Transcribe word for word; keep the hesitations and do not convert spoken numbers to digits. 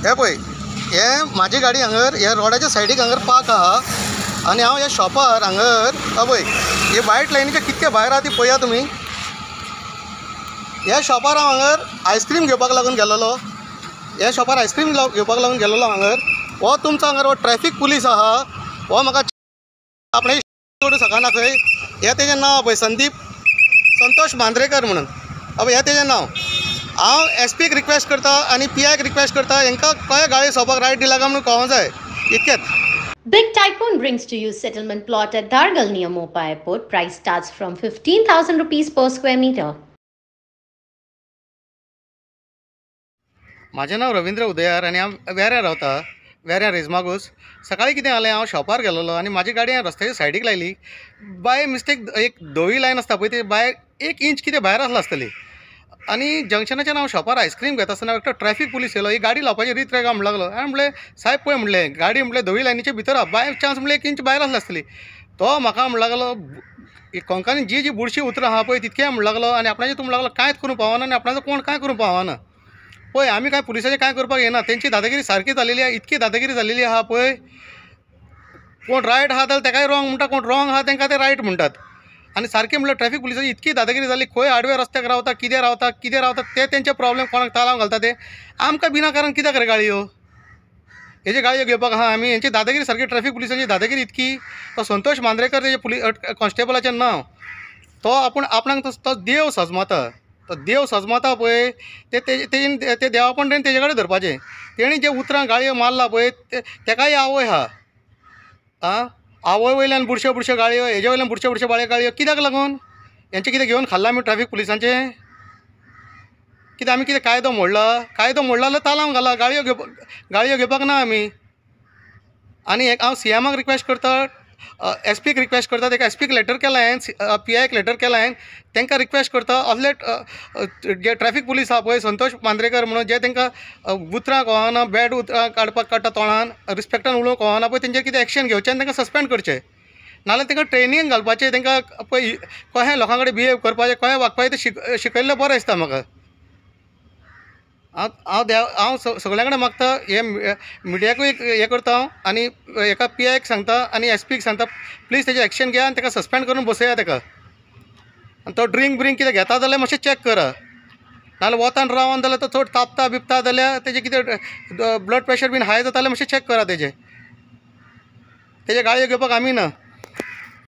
हे पळय हे म्हाजी गाडी हांगर ह्या रोडाच्या सायडीक हांगर पार्क आहा आनी हांव ह्या शॉपार हांगर पळय हे वायट लायनीचे कितके भायर आहा ती पळया तुमी। ह्या शॉपार हांव हांगर आयस्क्रीम घेवपाक लागून गेलोलो ह्या शॉपार आयस्क्रीम घेवपाक लागून गेलोलो हांगर हो तुमचो हांगर हो ट्रॅफिक पुलीस आहा हो म्हाका आपणे सकना खंय हे तेजें नांव पळय संदीप संतोष मांद्रेकर म्हणून अबे हे तेजें नांव। हांव एस पीक रिक्वेस्ट करता आनी पी आयक रिक्वेस्ट करता हांकां कळ्या गाडी सोपाक रायट दिला काय म्हणून कळोंक जाय इतकेंच। Big Tycoon brings to you settlement plot at Dargal near Mopa Airport. Price starts from fifteen thousand rupees per square meter. माझें नांव रवींद्र उदयार आनी हांव वेऱ्यां रावता वेऱ्यां रेजमागूस। सकाळीं कितें जालें हांव शॉपार गेलोलो आनी म्हाजी गाडी हांवें रस्त्याच्या सायडीक लायली बाय मिस्टेक एक धवी लायन आसता पळय ती बाय एक इंच कितें भायर आसली आसतली आनी जंक्शनाच्यान हांव शॉपार आयस्क्रीम घेता आसतना एकटो ट्रॅफिक पुलीस येयलो ही गाडी लावपाची रीत रे काय म्हणूं लागलो हांवें म्हणलें सायब पळय म्हणलें गाडी म्हणलें धवी लायनीच्या भितर आहा बाय चान्स म्हणलें एक इंच भायर आसली आसतली तो म्हाका म्हणूं लागलो कोंकानी जी जी बुरशी उतरां आहा पळय तितकें म्हणूं लागलो आनी आपणाचें तूं म्हणूं लागलो कांयच करूं पावना आनी आपणाचो कोण कांय करूं पावना पळय आमी कांय पुलिसाचें कांय करपाक येना तेंची दादागिरी सारकी जालेली आहा इतकी दादागिरी जालेली आहा पळय कोण रायट आहा जाल्यार तेकाय रॉंग म्हणटा कोण रॉंग आहा तेंकां ते रायट म्हणटात आनी सारकें म्हणल्यार ट्रॅफिक पुलिसाची इतकी दादागिरी जाली खंय आडव्या रस्त्याक रावता कितें रावता कितें रावता ते तेंचे प्रॉब्लेम कोणाक तालाव घालता ते आमकां बिनाकारण कित्याक रे गाडयो हेजे गाडयो घेवपाक आहा आमी हेंची दादागिरी सारकी ट्रॅफिक पुलिसाची दादागिरी इतकी तो संतोष मांद्रेकर तेजे पुलीस कॉन्स्टेबलाचें नांव तो आपूण आपणाक तो देव सजमाता तो देव सजमाता पळय ते तेजेन ते देवापण तेणें तेजे कडेन धरपाचें तेणी जे उतरां गाडयो मारला पळय तेकाय आवय आहा आं आवय वयल्यान बुरश्यो बुरश्यो गाडयो हेजे वयल्यान बुरश्यो बुरश्यो बाळे गाडयो कित्याक लागून हेंचें कितें घेवन खाल्लां आमी ट्रॅफिक पुलिसांचें कितें आमी कितें कायदो मोडला कायदो मोडला जाल्यार तालांव घाला गाडयो घेवपाक गाडयो घेवपाक ना आमी आनी हांव सी एमाक रिक्वेस्ट करता एस पीक रिक्वेस्ट करता ताका एस पीक लेटर केला हांवें पी आयक लेटर केला हांवें तांकां रिक्वेस्ट करता असले जे ट्रॅफिक पुलीस आहा पळय संतोष मांद्रेकर म्हणून जे तांकां उतरां कळना बॅड उतरां काडपाक काडटा तोंडान रिस्पेक्टान उलोवंक कळना पळय तेंचेर कितें एक्शन घेवचें आनी तांकां सस्पेंड करचें नाल्यार तांकां ट्रेनींग घालपाचें तांकां पळय कशें लोकां कडेन बिहेव करपाचें कशें वागपाचें तें शिक शिकयल्लें बरें दिसता म्हाका। हांव हांव देव हांव सगळ्यां कडेन मागता हे मिडियाकूय हें करता हांव आनी हेका पी आयक सांगता आनी एस पीक सांगता प्लीज तेजें एक्शन घेया आनी ताका सस्पेंड करून बसया ताका आनी तो ड्रिंक ब्रिंक कितें घेता जाल्यार मातशें चॅक करा नाल्यार वतान रावन जाल्यार तो चड तापता बिपता जाल्यार तेजें कितें ब्लड प्रेशर बीन हाय जाता जाल्यार मातशें चॅक करा तेजें तेजे गाडयो घेवपाक आमी ना।